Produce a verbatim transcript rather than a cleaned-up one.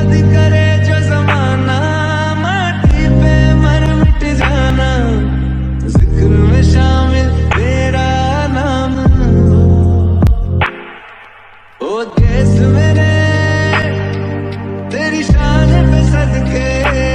याद करे जो जमाना, माटी पे मर मिट जाना, जिक्र में शामिल तेरा नाम हो। ओ देश मेरे तेरी शान पे सदके